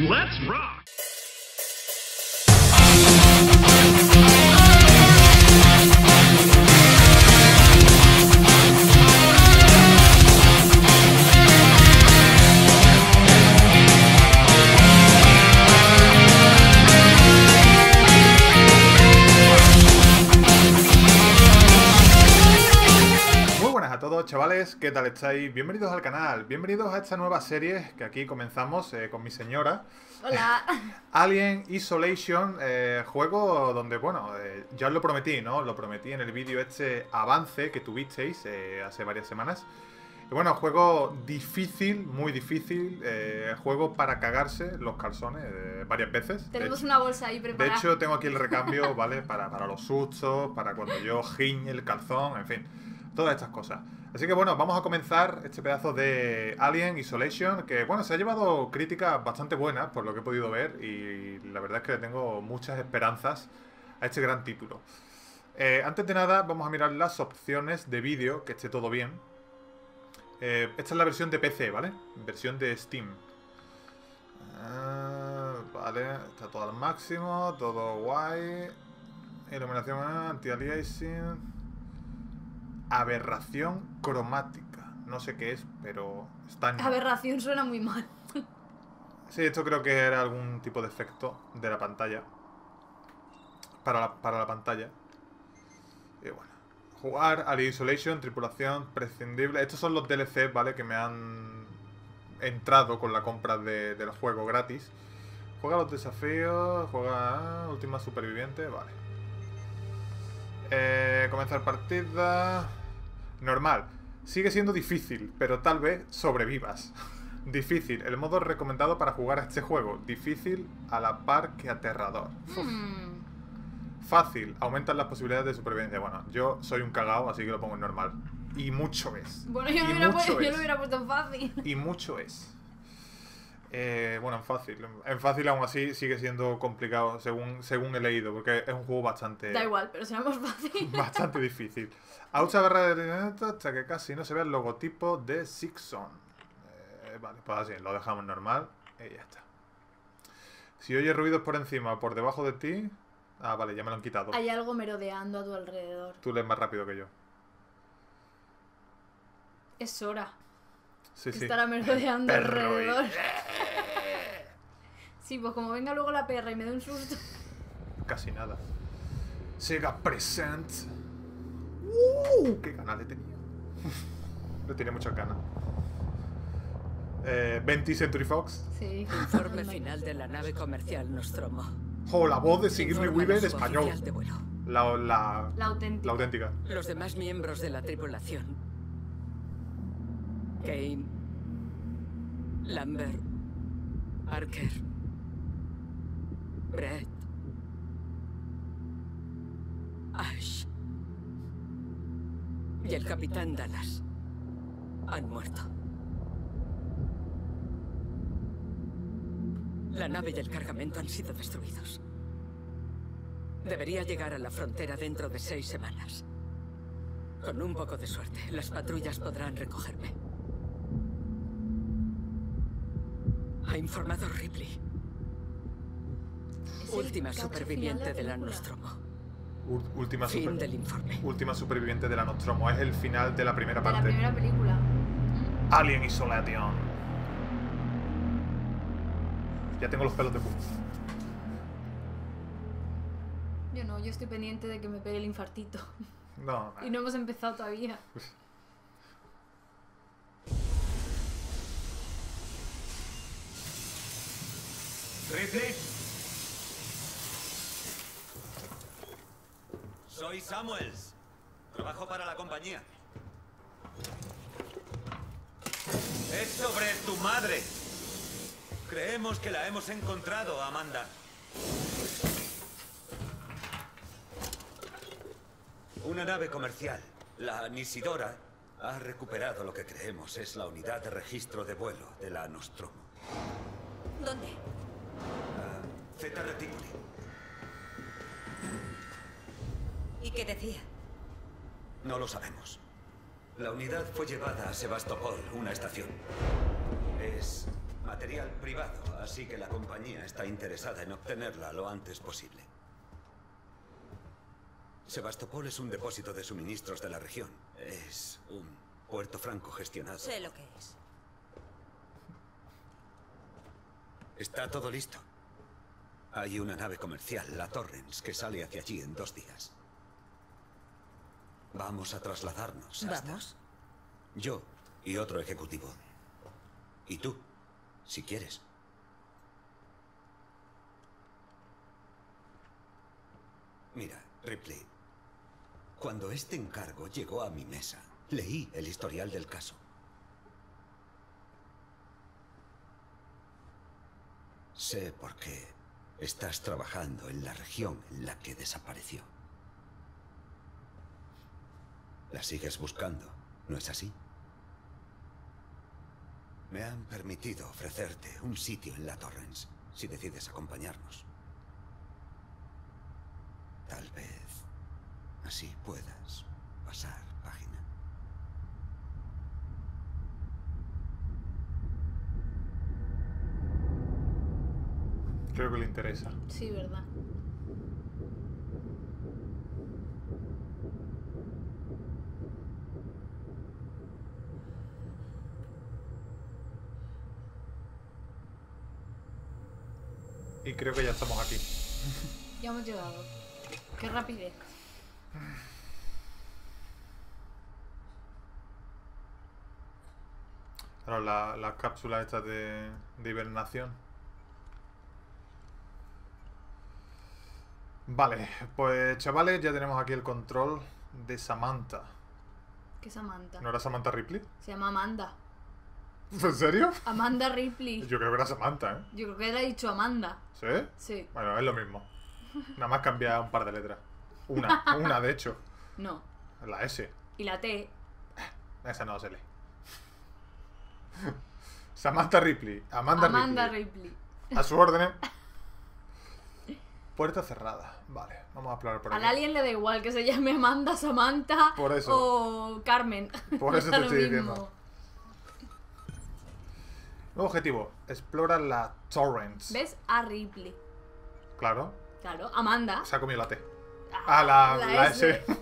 Let's rock! Chavales, ¿qué tal estáis? Bienvenidos al canal, bienvenidos a esta nueva serie que aquí comenzamos con mi señora. Hola. Alien Isolation, juego donde, bueno, ya os lo prometí, ¿no? Os lo prometí en el vídeo este avance que tuvisteis hace varias semanas. Y bueno, juego difícil, muy difícil, juego para cagarse los calzones varias veces. Tenemos una bolsa ahí preparada. De hecho, tengo aquí el recambio, ¿vale? Para los sustos, para cuando yo giñe el calzón, en fin, todas estas cosas. Así que bueno, vamos a comenzar este pedazo de Alien Isolation, que bueno, se ha llevado críticas bastante buenas por lo que he podido ver y la verdad es que le tengo muchas esperanzas a este gran título. Antes de nada, vamos a mirar las opciones de vídeo, que esté todo bien. Esta es la versión de PC, ¿vale? Versión de Steam. Vale, está todo al máximo, todo guay. Iluminación anti-aliasing. Aberración cromática. No sé qué es, pero está en... Aberración suena muy mal. Sí, esto creo que era algún tipo de efecto de la pantalla. Para la pantalla. Y bueno. Jugar, Alien Isolation, tripulación, prescindible. Estos son los DLC, ¿vale? Que me han entrado con la compra del juego gratis. Juega los desafíos, juega última superviviente, vale. Comenzar partida. Normal. Sigue siendo difícil, pero tal vez sobrevivas. Difícil. El modo recomendado para jugar a este juego. Difícil a la par que aterrador. Fácil. Aumentan las posibilidades de supervivencia. Bueno, yo soy un cagao, así que lo pongo en normal. Y mucho es. Bueno, yo lo hubiera puesto en fácil. Y mucho es. Bueno, en fácil. En fácil aún así sigue siendo complicado según he leído, porque es un juego bastante... Da igual, pero será más fácil. Bastante difícil. A usa barra de hasta que casi no se vea el logotipo de Sixon. Vale, pues así, lo dejamos normal y ya está. Si oyes ruidos por encima o por debajo de ti... Ah, vale, ya me lo han quitado. Hay algo merodeando a tu alrededor. Tú lees más rápido que yo. Es hora. Sí, sí. Estará merodeando Perro alrededor. Sí, pues como venga luego la perra y me dé un susto. Casi nada. Sega Present. ¡Qué ganas le tenía! Le tenía muchas ganas. 20 Century Fox. Sí. Informe final de la nave comercial Nostromo. ¡Oh, la voz de Sigourney Weaver en español! Oficial de vuelo. La auténtica. La auténtica. Los demás miembros de la tripulación. Kane, Lambert, Parker, Brett, Ash y el capitán Dallas han muerto. La nave y el cargamento han sido destruidos. Debería llegar a la frontera dentro de 6 semanas. Con un poco de suerte, las patrullas podrán recogerme. Ha informado Ripley. Última superviviente de la Nostromo. Fin del informe. Última superviviente de la Nostromo. Es el final de la primera parte. De la primera película. Alien Isolation. Ya tengo los pelos de punta. Yo no, yo estoy pendiente de que me pegue el infartito. No. Y no hemos empezado todavía. Ripley. Soy Samuels. Trabajo para la compañía. Es sobre tu madre. Creemos que la hemos encontrado, Amanda. Una nave comercial, la Nisidora, ha recuperado lo que creemos es la unidad de registro de vuelo de la Nostromo. ¿Dónde? Zeta Reticuli. ¿Y qué decía? No lo sabemos. La unidad fue llevada a Sebastopol, una estación. Es Material privado, así que la compañía está interesada en obtenerla lo antes posible. Sebastopol es un depósito de suministros de la región. Es un puerto franco gestionado. Sé lo que es. Está todo listo. Hay una nave comercial, la Torrens, que sale hacia allí en 2 días. Vamos a trasladarnos hasta... ¿Vamos? Yo y otro ejecutivo. Y tú, si quieres. Mira, Ripley. Cuando este encargo llegó a mi mesa, leí el historial del caso. Sé por qué estás trabajando en la región en la que desapareció. La sigues buscando, ¿no es así? Me han permitido ofrecerte un sitio en la Torrens, si decides acompañarnos. Tal vez así puedas pasar página. Creo que le interesa. Sí, verdad. Y creo que ya estamos aquí. Ya hemos llegado. Qué rapidez. Claro, las cápsulas estas de hibernación. Vale, pues chavales, ya tenemos aquí el control de Samantha. ¿Qué es Samantha? ¿No era Samantha Ripley? Se llama Amanda. ¿En serio? Amanda Ripley. Yo creo que era Samantha, ¿eh? Yo creo que le ha dicho Amanda. ¿Sí? Sí. Bueno, es lo mismo. Nada más cambia un par de letras. Una de hecho. No. La S. Y la T. Esa no se lee. Samantha Ripley. Amanda Ripley. A su orden, ¿eh? Puerta cerrada. Vale, vamos a explorar por Al aquí. alien le da igual que se llame Amanda, Samantha Por eso. o Carmen. Por eso Da te lo estoy mismo. diciendo. Nuevo objetivo. Explora la Torrens. ¿Ves? A Ripley. Claro. Claro. Amanda. Se ha comido la T. Ah, la S. S.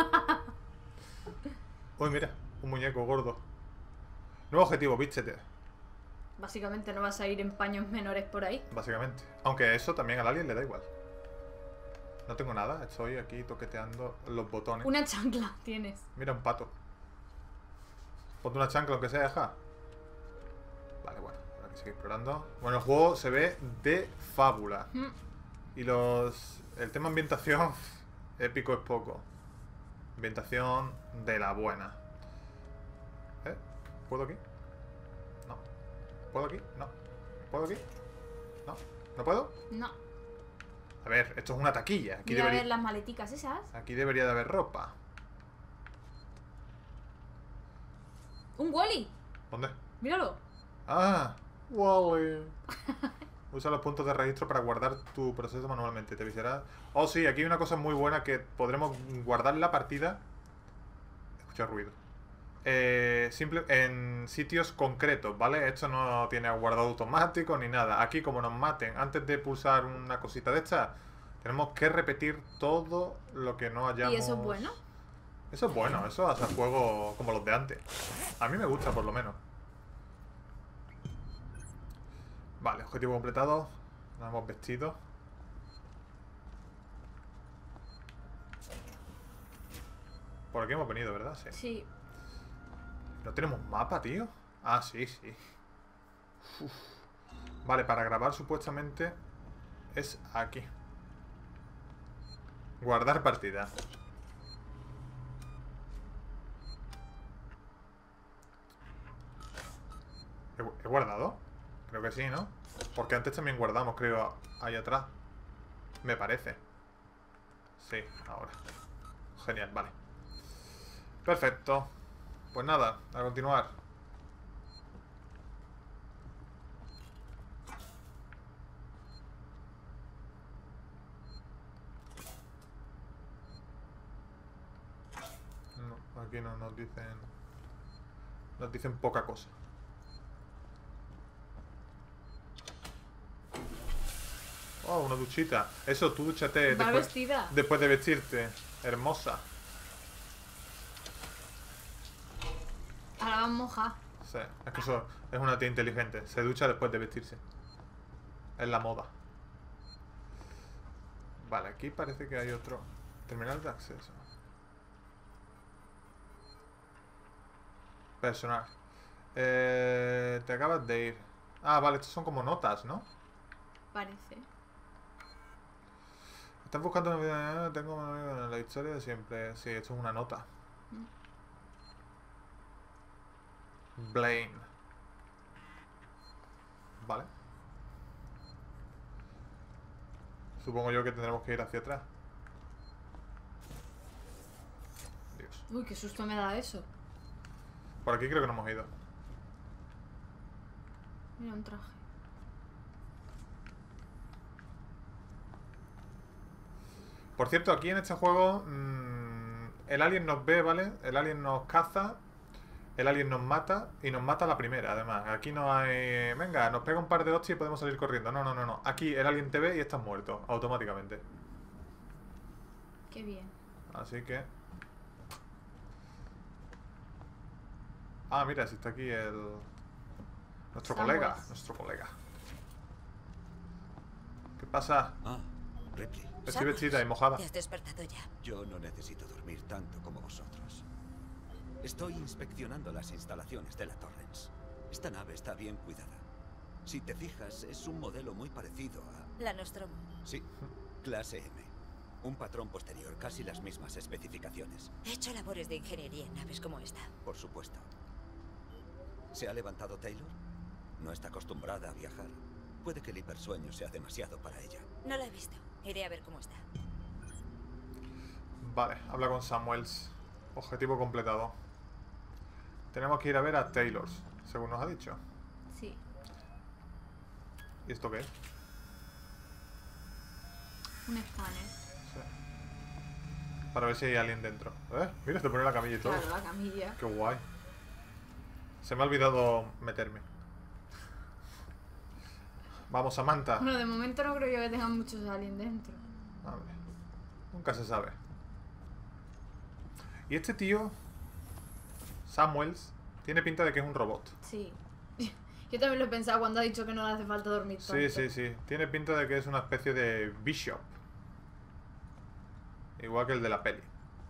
Uy, mira. Un muñeco gordo. Nuevo objetivo, vístete. Básicamente no vas a ir en paños menores por ahí. Básicamente. Aunque eso también al alien le da igual. No tengo nada. Estoy aquí toqueteando los botones. Una chancla tienes. Mira, un pato. Ponte una chancla, aunque sea, deja. Vale, bueno. Habrá que seguir explorando. Bueno, el juego se ve de fábula. Y el tema ambientación, épico es poco. Ambientación de la buena. ¿Puedo aquí? No. ¿Puedo aquí? No. ¿Puedo aquí? No. ¿No puedo? No. A ver, esto es una taquilla. Mira a ver las maleticas esas. Aquí debería de haber ropa. ¡Un Wally! ¿Dónde? Míralo. Ah, Wally. Usa los puntos de registro para guardar tu proceso manualmente. Te avisará. Oh, sí, aquí hay una cosa muy buena que podremos guardar la partida. Escucha ruido. En sitios concretos, ¿vale? Esto no tiene guardado automático ni nada. Aquí, como nos maten antes de pulsar una cosita de esta, tenemos que repetir todo lo que no hayamos... ¿Y eso es bueno? Eso es bueno, eso hace juegos como los de antes. A mí me gusta, por lo menos. Vale, objetivo completado. Nos hemos vestido. Por aquí hemos venido, ¿verdad? Sí. Sí. ¿No tenemos mapa, tío? Ah, sí, sí. Uf. Vale, para grabar supuestamente es aquí. Guardar partida. ¿He guardado? Creo que sí, ¿no? Porque antes también guardamos, creo, ahí atrás. Me parece. Sí, ahora. Genial, vale. Perfecto. Pues nada, a continuar. No, aquí no nos dicen... Nos dicen poca cosa. Oh, una duchita. Eso, tú dúchate Va vestida. después de vestirte. Hermosa. Ahora va moja. Sí, es que eso es una tía inteligente. Se ducha después de vestirse. Es la moda. Vale, aquí parece que hay otro terminal de acceso. Personal. Te acabas de ir. Ah, vale, estos son como notas, ¿no? Parece. Estás buscando una vida. Tengo un amigo en la historia de siempre. Sí, esto es una nota. Blaine. Vale. Supongo yo que tendremos que ir hacia atrás. Dios. Uy, qué susto me da eso. Por aquí creo que no hemos ido. Mira, un traje. Por cierto, aquí en este juego el alien nos ve, ¿vale? El alien nos caza, el alien nos mata y nos mata a la primera, además. Aquí no hay... Venga, nos pega un par de hostias y podemos salir corriendo. No, no, no, no. Aquí el alien te ve y estás muerto, automáticamente. Qué bien. Así que... Ah, mira, si está aquí el... Nuestro colega, nuestro colega. ¿Qué pasa? Ah, Ripley. Estoy vestida y mojada. ¿Te has despertado ya? Yo no necesito dormir tanto como vosotros. Estoy inspeccionando las instalaciones de la Torrens. Esta nave está bien cuidada. Si te fijas, es un modelo muy parecido a... La Nostromo. Sí, clase M. Un patrón posterior, casi las mismas especificaciones. He hecho labores de ingeniería en naves como esta. Por supuesto. ¿Se ha levantado Taylor? No está acostumbrada a viajar. Puede que el hipersueño sea demasiado para ella. No la he visto. Iré a ver cómo está. Vale, habla con Samuels. Objetivo completado. Tenemos que ir a ver a Taylors, según nos ha dicho. Sí. ¿Y esto qué es? Un escáner. Sí. Para ver si hay alguien dentro. Mira, te pone la camilla y todo. Claro, la camilla. Qué guay. Se me ha olvidado meterme. Vamos, Samantha. Bueno, de momento no creo yo que tengan muchos aliens dentro. A ver. Nunca se sabe. Y este tío, Samuels, tiene pinta de que es un robot. Sí. Yo también lo he pensado cuando ha dicho que no le hace falta dormir tanto. Sí, sí, sí. Tiene pinta de que es una especie de Bishop. Igual que el de la peli.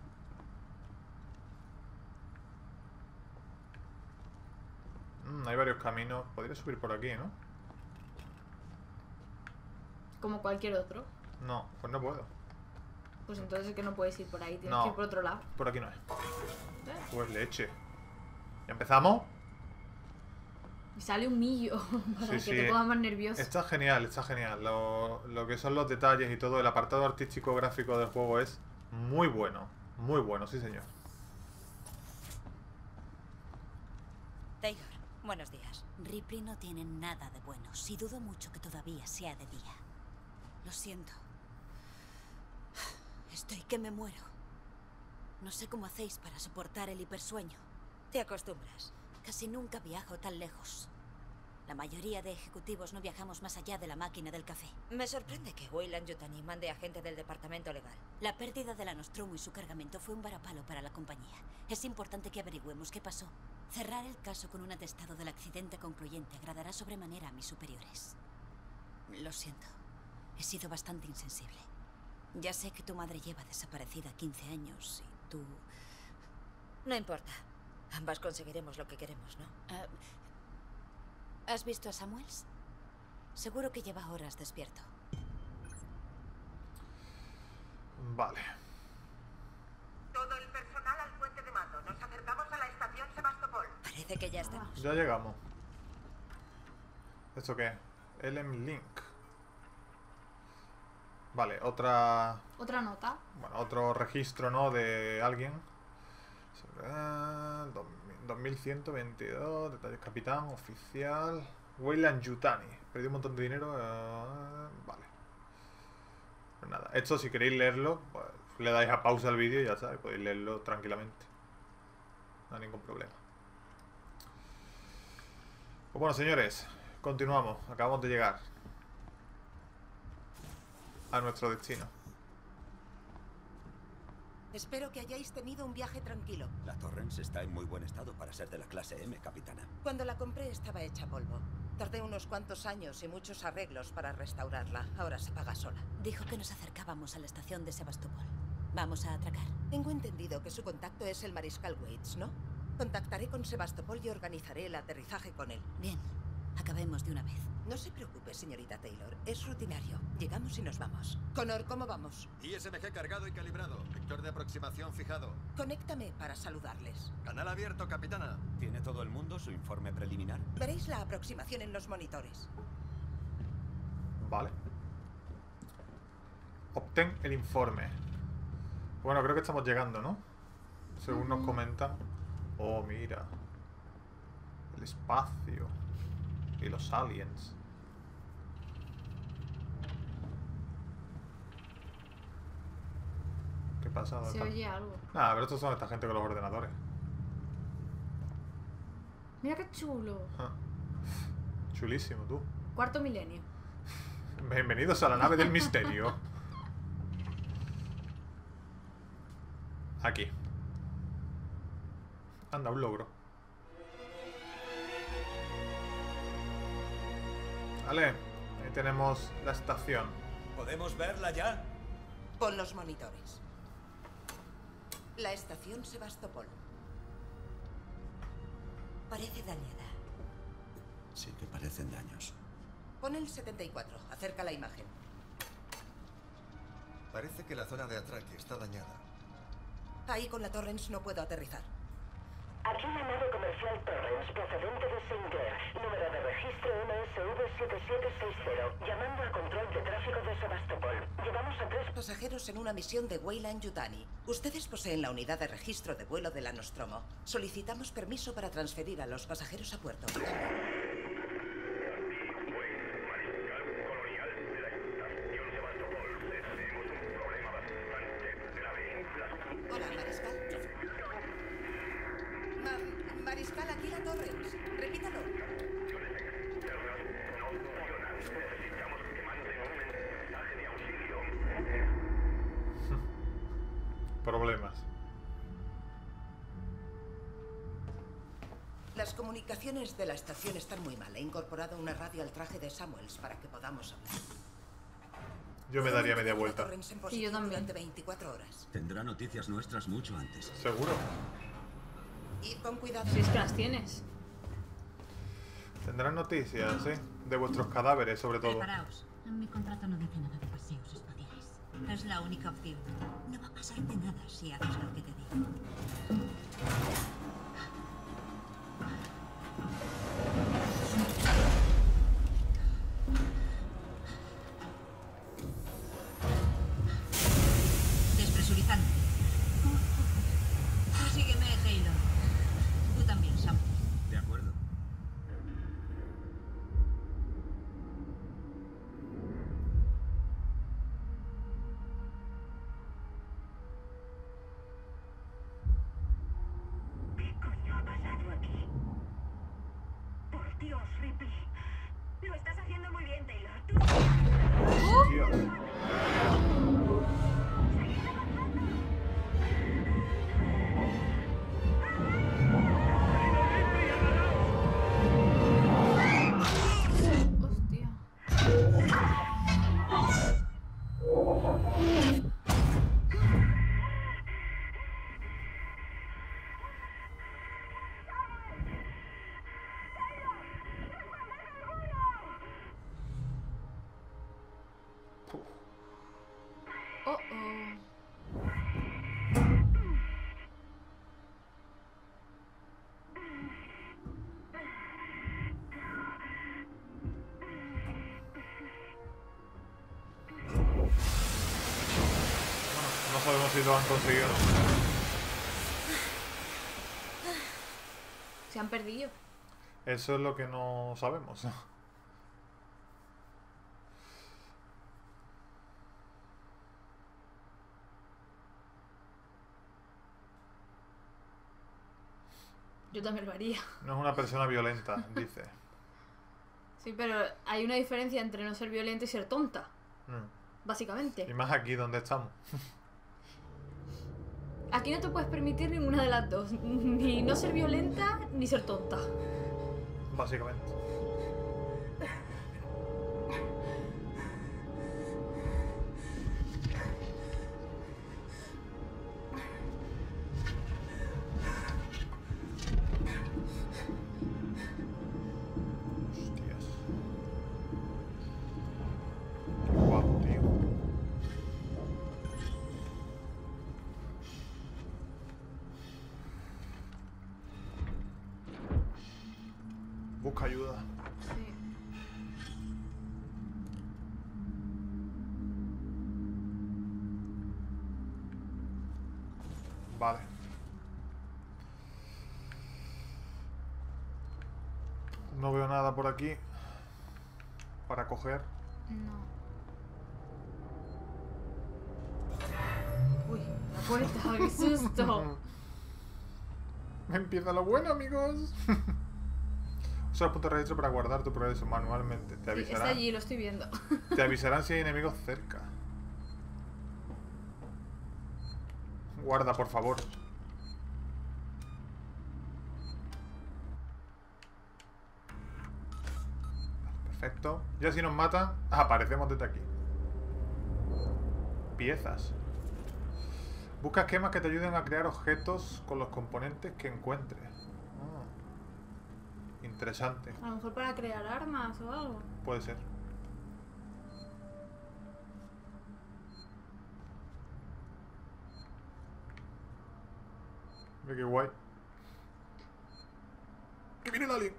Hay varios caminos. Podría subir por aquí, ¿no? Como cualquier otro. No, pues no puedo. Pues entonces es que no puedes ir por ahí, tienes No. que ir por otro lado. Por aquí no es. ¿Eh? Pues leche. ¿Ya empezamos? Y sale un millo para Sí, que sí. te pongas más nervioso. Está genial, está genial. Lo que son los detalles y todo, el apartado artístico gráfico del juego es muy bueno. Muy bueno, sí señor. Taylor, buenos días. Ripley no tiene nada de bueno. Sí dudo mucho que todavía sea de día. Lo siento. Estoy que me muero. No sé cómo hacéis para soportar el hipersueño. Te acostumbras. Casi nunca viajo tan lejos. La mayoría de ejecutivos no viajamos más allá de la máquina del café. Me sorprende que Weyland Yutani mande a gente del departamento legal. La pérdida de la Nostromo y su cargamento fue un varapalo para la compañía. Es importante que averigüemos qué pasó. Cerrar el caso con un atestado del accidente concluyente agradará sobremanera a mis superiores. Lo siento. He sido bastante insensible. Ya sé que tu madre lleva desaparecida 15 años y tú... No importa. Ambas conseguiremos lo que queremos, ¿no? ¿Has visto a Samuels? Seguro que lleva horas despierto. Vale. Todo el personal al puente de mando. Nos acercamos a la estación Sebastopol. Parece que ya estamos. Ya llegamos. ¿Esto qué? LM Link. Vale, otra... Otra nota. Bueno, otro registro, ¿no? De alguien. 2122, detalles capitán, oficial. Weyland Yutani. Perdió un montón de dinero. Vale. Pues nada, esto si queréis leerlo, pues le dais a pausa al vídeo y ya sabéis, podéis leerlo tranquilamente. No hay ningún problema. Pues bueno, señores, continuamos. Acabamos de llegar. a nuestro destino. Espero que hayáis tenido un viaje tranquilo. La Torrens está en muy buen estado para ser de la clase M, capitana. Cuando la compré estaba hecha polvo. Tardé unos cuantos años y muchos arreglos para restaurarla. Ahora se paga sola. Dijo que nos acercábamos a la estación de Sebastopol. Vamos a atracar. Tengo entendido que su contacto es el mariscal Waits, ¿no? Contactaré con Sebastopol y organizaré el aterrizaje con él. Bien, acabemos de una vez. No se preocupe, señorita Taylor. Es rutinario. Llegamos y nos vamos. Connor, ¿cómo vamos? ISMG cargado y calibrado. Vector de aproximación fijado. Conéctame para saludarles. Canal abierto, capitana. ¿Tiene todo el mundo su informe preliminar? Veréis la aproximación en los monitores. Vale. Obtén el informe. Bueno, creo que estamos llegando, ¿no? Según nos comentan. Oh, mira. El espacio. Y los aliens. ¿Qué pasa? ¿Dónde Se están? oye algo. Nada, pero estos son esta gente con los ordenadores. Mira qué chulo. Ah. Chulísimo, tú. Cuarto milenio. Bienvenidos a la nave del misterio. Aquí. Anda, un logro. Vale, ahí tenemos la estación. ¿Podemos verla ya? Pon los monitores. La estación Sebastopol. Parece dañada. Sí que parecen daños. Pon el 74. Acerca la imagen. Parece que la zona de atraque está dañada. Ahí con la Torrens no puedo aterrizar. Aquí la nave comercial Torrens, procedente de Sinclair, número de registro MSV7760, llamando al control de tráfico de Sebastopol. Llevamos a 3 Pasajeros en una misión de Weyland Yutani. Ustedes poseen la unidad de registro de vuelo de la Nostromo. Solicitamos permiso para transferir a los pasajeros a puerto. Hola, Mariscal. Mariscal, aquí la Torrens. Repítalo. Problemas. Las comunicaciones de la estación están muy mal. He incorporado una radio al traje de Samuels para que podamos hablar. Yo me daría media vuelta. Y yo también. Durante 24 horas. Tendrá noticias nuestras mucho antes. ¿Seguro? Id con cuidado. Si es que las tienes. Tendrán noticias, ¿sí? De vuestros cadáveres, sobre todo. Preparaos. En mi contrato no dice nada de paseos espaciales. Es la única opción. No va a pasarte nada si haces lo que te digo. Despresurizando. Tú sígueme, Taylor. Tú también, Sam. De acuerdo. ¿Qué coño ha pasado aquí? Por Dios, Ripley. Lo estás haciendo muy bien, Taylor. Tú... Hostia. Hostia. Oh, oh. No sabemos si lo han conseguido o no. Se han perdido. Eso es lo que no sabemos. Yo también lo haría. No es una persona violenta, dice. Sí, pero hay una diferencia entre no ser violenta y ser tonta. Mm. básicamente. Y más aquí donde estamos. Aquí no te puedes permitir ninguna de las dos. Ni no ser violenta, ni ser tonta. Básicamente. Hostias. Qué guapo, tío. Busca ayuda. Sí. Vale. No veo nada por aquí para coger. No. Uy, la puerta, qué susto. Empieza lo bueno, amigos. Usa el punto de registro para guardar tu progreso manualmente. Te Sí, está avisarán. allí, lo estoy viendo. Te avisarán si hay enemigos cerca. Guarda, por favor. Perfecto. Ya si nos matan, aparecemos desde aquí. Piezas. Busca esquemas que te ayuden a crear objetos con los componentes que encuentres. Ah, interesante. A lo mejor para crear armas o algo. Puede ser. Mira qué guay. ¡Que viene el alien!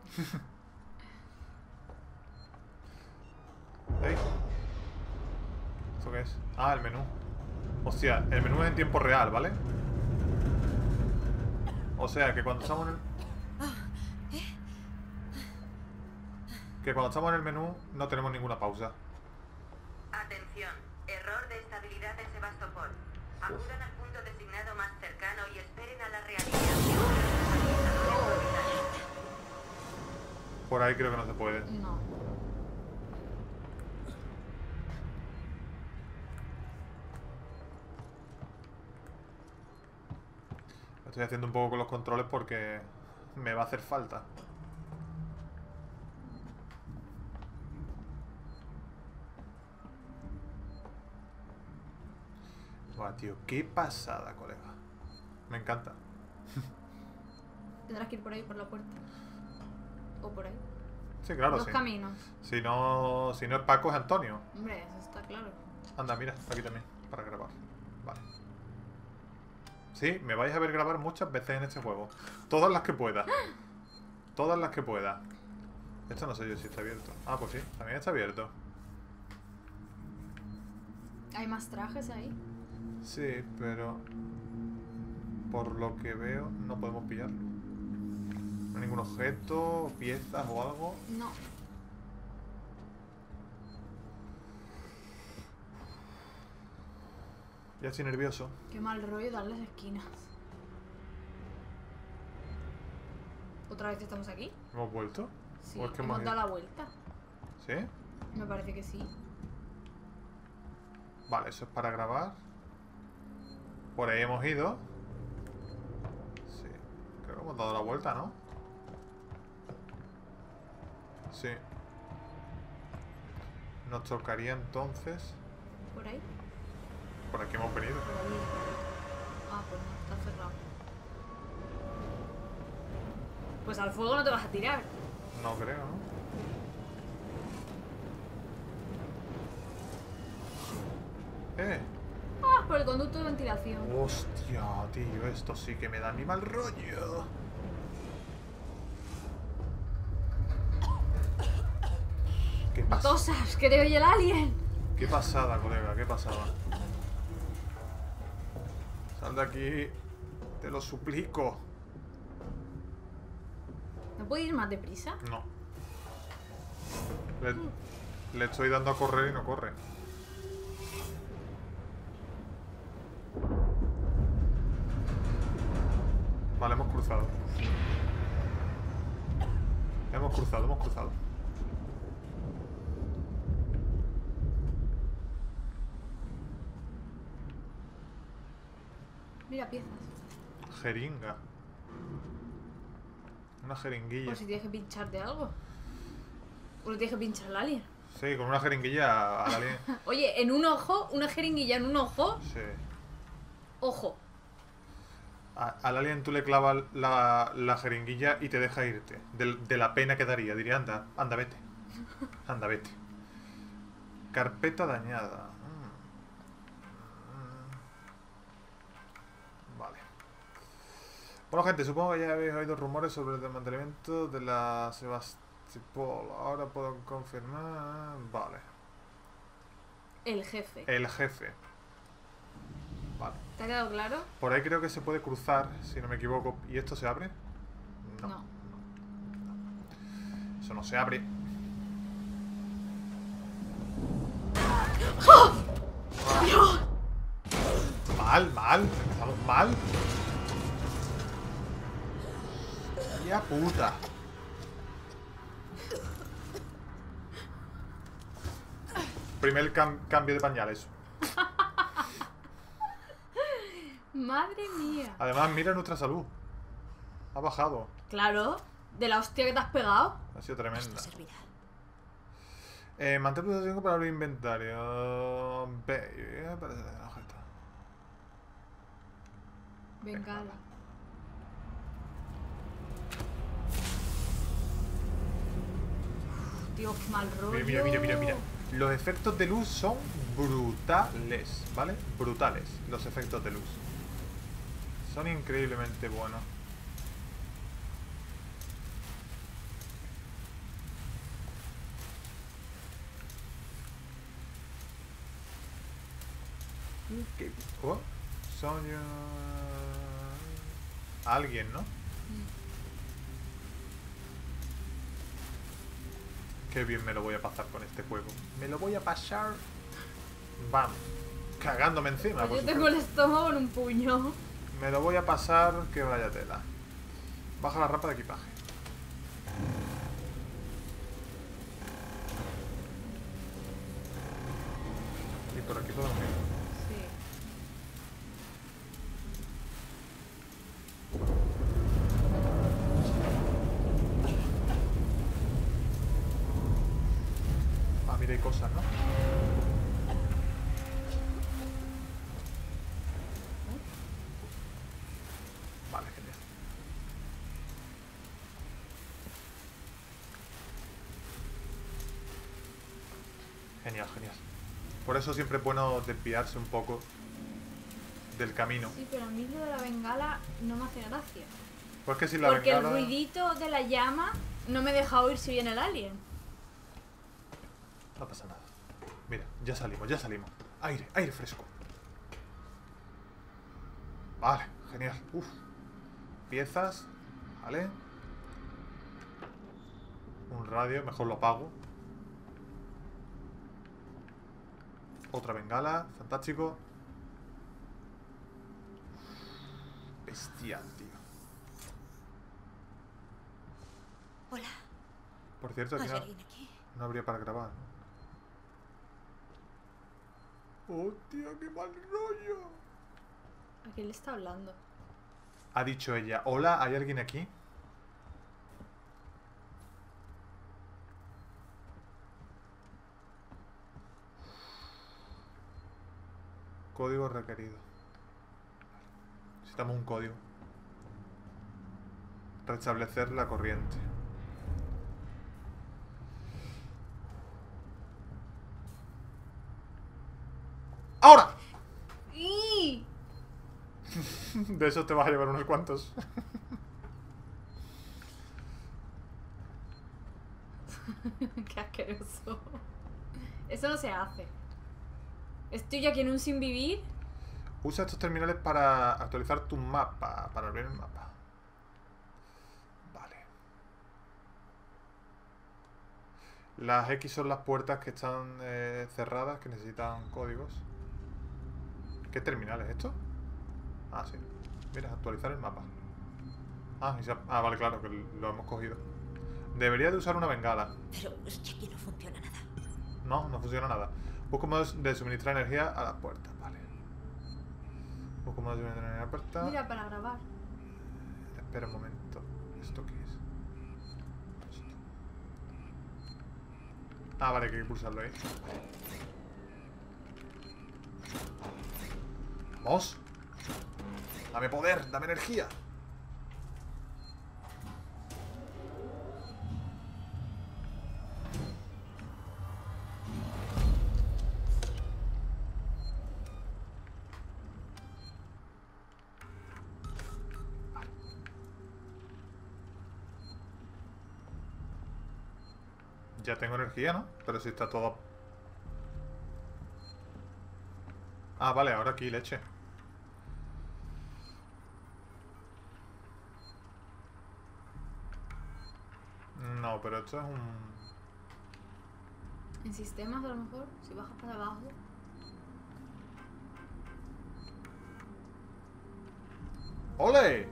¿Ey? ¿Esto qué es? Ah, el menú. Hostia, el menú es en tiempo real, ¿vale? O sea, que cuando estamos en el... Que cuando estamos en el menú no tenemos ninguna pausa. Atención, error de estabilidad en Sebastopol. Acudan al punto designado más cercano y esperen a la realización. Por ahí creo que no se puede. No. Estoy haciendo un poco con los controles porque me va a hacer falta. Buah, tío, qué pasada, colega. Me encanta. Tendrás que ir por ahí, por la puerta. O por ahí. Sí, claro, Dos sí. caminos. Si no es Paco, es Antonio. Hombre, eso está claro. Anda, mira, aquí también, para grabar. Vale. Sí, me vais a ver grabar muchas veces en este juego. Todas las que pueda. Todas las que pueda. Esto no sé yo si está abierto. Ah, pues sí, también está abierto. ¿Hay más trajes ahí? Sí, pero... por lo que veo, no podemos pillarlo. No hay ningún objeto, piezas o algo. No. Ya estoy nervioso. Qué mal rollo darles esquinas. ¿Otra vez estamos aquí? ¿Hemos vuelto? Sí, ¿O es que hemos hemos dado ido? la vuelta. ¿Sí? Me parece que sí. Vale, eso es para grabar. Por ahí hemos ido. Sí. Creo que hemos dado la vuelta, ¿no? Sí. Nos tocaría entonces... ¿Por ahí? Por aquí hemos venido. Por allí. Ah, pues no, está cerrado. Pues al fuego no te vas a tirar. No creo, ¿no? Ah, por el conducto de ventilación. Hostia, tío, esto sí que me da mi mal rollo. ¿Qué pasa? ¡Tosas! ¡Que te oye el alien! Qué pasada, colega, qué pasada. Sal de aquí, te lo suplico. ¿No puede ir más deprisa? No. Le estoy dando a correr y no corre. Vale, hemos cruzado. Hemos cruzado, hemos cruzado. Mira, piezas. Jeringa. Una jeringuilla. Por si tienes que pinchar de algo. O le tienes que pinchar al alien. Sí, con una jeringuilla al alien. Oye, en un ojo, una jeringuilla en un ojo. Sí. Ojo. Al alien tú le clavas la jeringuilla y te deja irte. De la pena que daría. Diría, anda, anda, vete. Anda, vete. Carpeta dañada. Vale. Bueno, gente, supongo que ya habéis oído rumores sobre el desmantelamiento de la Sebastopol. Ahora puedo confirmar. Vale. El jefe. El jefe. Vale. ¿Te ha quedado claro? Por ahí creo que se puede cruzar, si no me equivoco. ¿Y esto se abre? No. Eso no se abre. ¡Oh! Mal, mal. Empezamos mal. ¡Ya puta! Primer cambio de pañales. Madre mía. Además, mira nuestra salud. Ha bajado. Claro. De la hostia que te has pegado. Ha sido tremenda. Mantén pulsación para abrir inventario. B. Para hacer el objeto. Bengala. Dios, qué mal rollo. Mira, mira, mira, mira. Los efectos de luz son brutales, ¿vale? Brutales, los efectos de luz. Son increíblemente buenos. ¿Qué? Oh, son alguien, ¿no? Qué bien me lo voy a pasar con este juego. Me lo voy a pasar. Vamos. Cagándome encima. Pues yo tengo el estómago en un puño. Me lo voy a pasar que vaya tela. Baja la rampa de equipaje. Y por aquí podemos ir. Sí. Ah, mira, hay cosas, ¿no? Vale, genial. Genial, genial. Por eso siempre es bueno desviarse un poco del camino. Sí, pero a mí lo de la bengala no me hace gracia. Pues que si la Porque bengala... el ruidito de la llama no me deja oír si viene el alien. No pasa nada. Mira, ya salimos, ya salimos. Aire, aire fresco. Vale, genial. Uf. Piezas. Vale. Un radio, mejor lo apago. Otra bengala, fantástico. Bestial, tío. Hola. Por cierto, aquí ¿Hay no, alguien aquí? no habría para grabar, ¿no? ¡Hostia, qué mal rollo! ¿A quién le está hablando? Ha dicho ella, hola, ¿hay alguien aquí? Código requerido. Necesitamos un código. Restablecer la corriente. ¡Ahora! ¡Y! De esos te vas a llevar unos cuantos. Qué asqueroso. Eso no se hace. Estoy yo aquí en un sin vivir. Usa estos terminales para actualizar tu mapa. Para abrir el mapa. Vale. Las X son las puertas que están cerradas, que necesitan códigos. ¿Qué terminal es esto? Ah, sí. Mira, actualizar el mapa. Ah, vale, claro, que lo hemos cogido. Debería de usar una bengala. Pero es que aquí no funciona nada. No, no funciona nada. Busco modos de suministrar energía a las puertas, vale. O como de una aperta. Mira, para grabar. Espera un momento. ¿Esto qué es? Esto. Ah, vale, que hay que pulsarlo ahí. ¡Vamos! ¡Dame poder! ¡Dame energía! Ya tengo energía, ¿no? Pero si está todo... Ah, vale, ahora aquí, leche. No, pero esto es un... En sistemas, a lo mejor, si bajas para abajo. ¡Ole!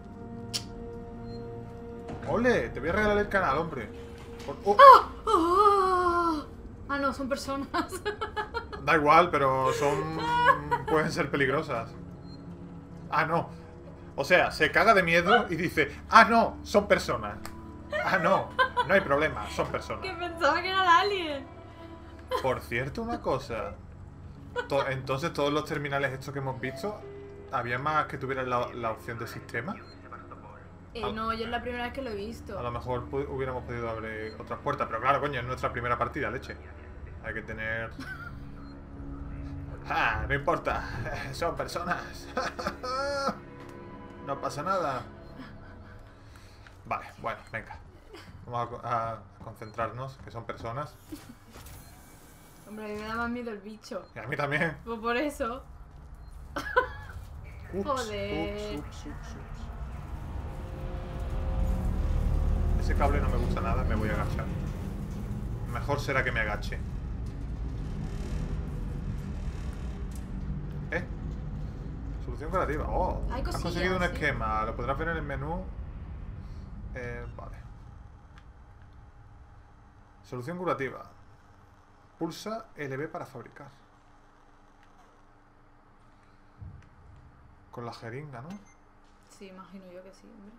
¡Ole! Te voy a regalar el canal, hombre. ¡Oh! ¡Oh! Ah, no, son personas. Da igual, pero son... pueden ser peligrosas. Ah, no. O sea, se caga de miedo y dice... Ah, no, son personas. Ah, no, no hay problema, son personas. Que pensaba que era el alien. Por cierto, una cosa. Entonces, todos los terminales estos que hemos visto, ¿había más que tuvieran la opción de sistema? No, yo es la primera vez que lo he visto. A lo mejor hubiéramos podido abrir otras puertas, pero claro, coño, es nuestra primera partida, leche. Hay que tener... ¡Ah! No importa, son personas. No pasa nada. Vale, bueno, venga. Vamos a concentrarnos, que son personas. Hombre, a mí me da más miedo el bicho. Y a mí también. Pues por eso. Ups, Joder. ups. Ese cable no me gusta nada, me voy a agachar. Mejor será que me agache. Solución creativa. Oh, Hay has cosillas, conseguido un sí. esquema. Lo podrás ver en el menú. Vale. Solución curativa. Pulsa LB para fabricar. Con la jeringa, ¿no? Sí, imagino yo que sí, hombre.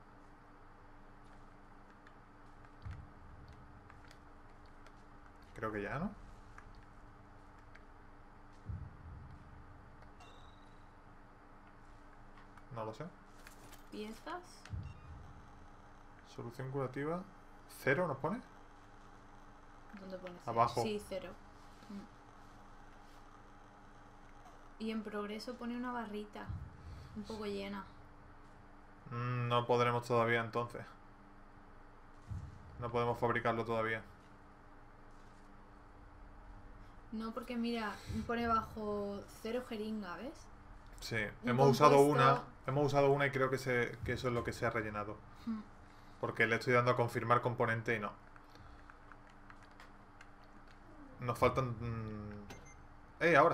Creo que ya, ¿no? No lo sé. ¿Piezas? Solución curativa. ¿Cero nos pone? ¿Dónde pone cero? Abajo. Sí, 0. Y en progreso pone una barrita. Un poco llena. No podremos todavía entonces. No podemos fabricarlo todavía. No, porque mira, pone bajo 0 jeringa, ¿ves? Sí, Un hemos usado compuesto. una y creo que eso es lo que se ha rellenado. Hmm. Porque le estoy dando a confirmar componente y no. Nos faltan... ¡Ey, ahora!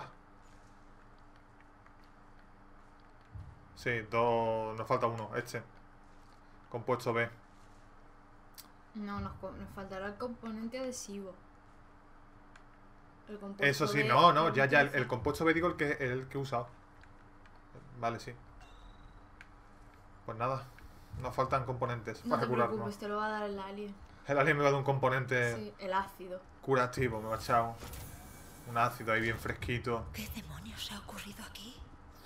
Sí, nos falta uno, este. Compuesto B. No, nos faltará el componente adhesivo. El compuesto Eso sí, B no, ya, el utiliza. compuesto B digo el que he usado. Vale, sí. Pues nada, nos faltan componentes No para te curarnos. preocupes, te lo va a dar el alien. El alien me va a dar un componente Sí, el ácido. curativo, me va a echar un ácido ahí bien fresquito. ¿Qué demonios ha ocurrido aquí?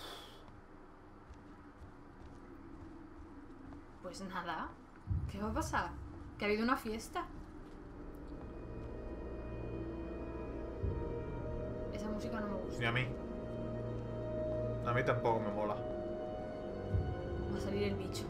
Pues nada. ¿Qué va a pasar? Que ha habido una fiesta. Esa música no me gusta. Ni a mí. A mí tampoco me mola. Va a salir el bicho.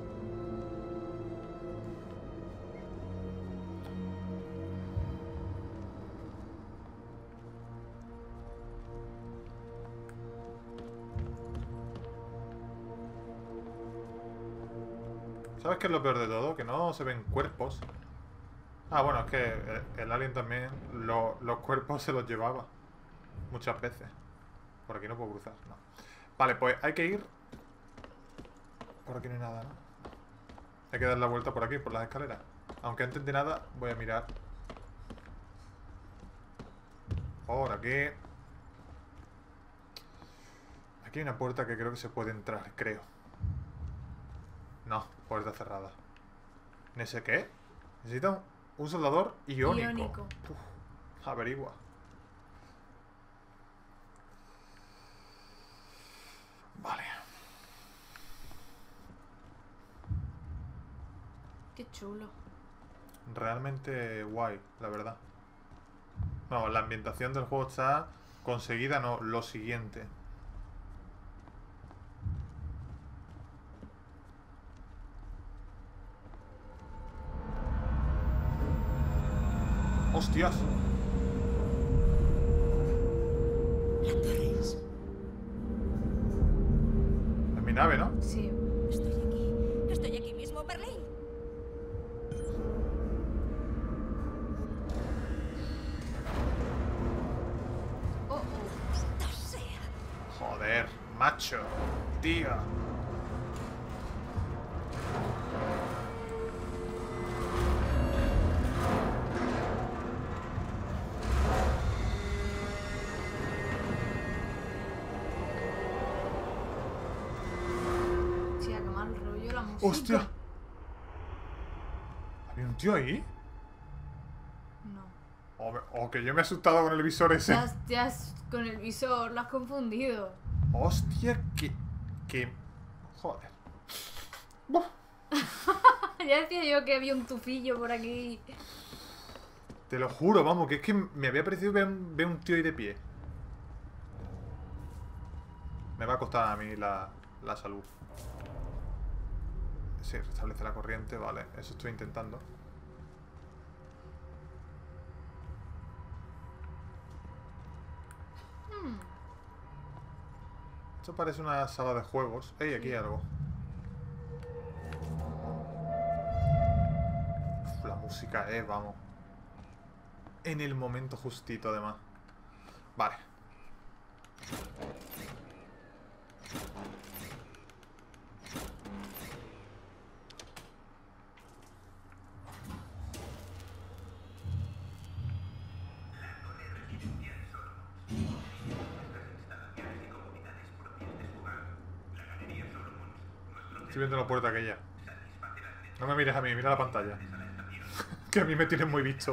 ¿Sabes qué es lo peor de todo? Que no se ven cuerpos. Ah, bueno, es que el alien también los cuerpos se los llevaba. Muchas veces. Por aquí no puedo cruzar, no. Vale, pues hay que ir... Por aquí no hay nada, ¿no? Hay que dar la vuelta por aquí, por las escaleras. Aunque antes de nada voy a mirar. Por aquí. Aquí hay una puerta que creo que se puede entrar, creo. No, puerta cerrada. ¿No sé qué? Necesita un soldador iónico. Uf, averigua. Vale. Qué chulo. Realmente guay, la verdad. No, la ambientación del juego está conseguida, no, lo siguiente. ¡Hostias! La Torrens. Es mi nave, ¿no? Sí. Estoy aquí. Estoy aquí mismo, Berlín. Oh, oh. Maldita sea. Joder, macho. Tío. Hostia, qué mal rollo la música. ¡Hostia! ¿Había un tío ahí? No. O que yo me he asustado con el visor ese. Con el visor lo has confundido. Hostia, que... Joder. Buah. Ya decía yo que había un tufillo por aquí. Te lo juro, vamos, que es que me había parecido ver un tío ahí de pie. Me va a costar a mí la salud. Sí, restablece la corriente, vale. Eso estoy intentando. Esto parece una sala de juegos. ¡Ey, aquí hay algo! Uf, la música vamos. En el momento justito, además. Vale. Estoy viendo la puerta aquella. No me mires a mí, mira la pantalla. Que a mí me tienen muy visto.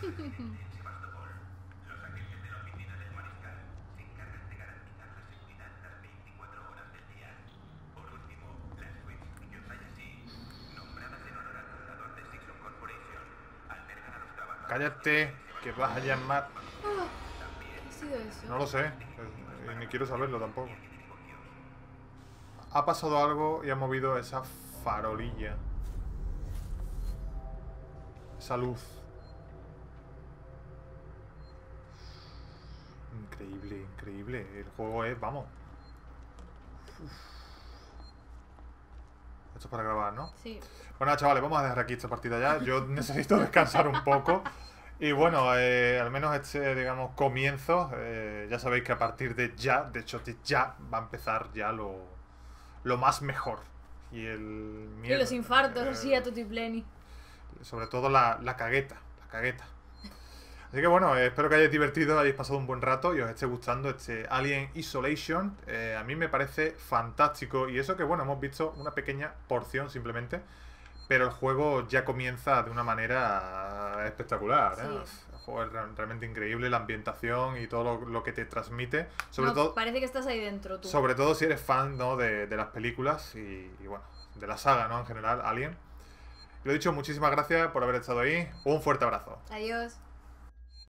Cállate, que vas a llamar. ¿Qué ha sido eso? No lo sé, ni quiero saberlo tampoco. Ha pasado algo y ha movido esa farolilla. Esa luz. Increíble, increíble. El juego es, vamos. Uf. Esto es para grabar, ¿no? Sí. Bueno, chavales, vamos a dejar aquí esta partida ya. Yo necesito descansar un poco. Y bueno, al menos este, digamos, comienzo. Ya sabéis que a partir de ya, de hecho de ya, va a empezar ya lo más mejor. Y el miedo. Y los infartos, así a tutipleni. Sobre todo la cagueta. La cagueta. Así que bueno, espero que hayáis divertido, hayáis pasado un buen rato y os esté gustando este Alien Isolation. A mí me parece fantástico. Y eso que bueno, hemos visto una pequeña porción simplemente. Pero el juego ya comienza de una manera espectacular, ¿eh? Sí. El juego es realmente increíble, la ambientación y todo lo que te transmite. Sobre todo, parece que estás ahí dentro tú. sobre todo si eres fan, ¿no? de las películas y bueno, de la saga, ¿no? En general, Alien. Lo dicho, muchísimas gracias por haber estado ahí. Un fuerte abrazo. Adiós.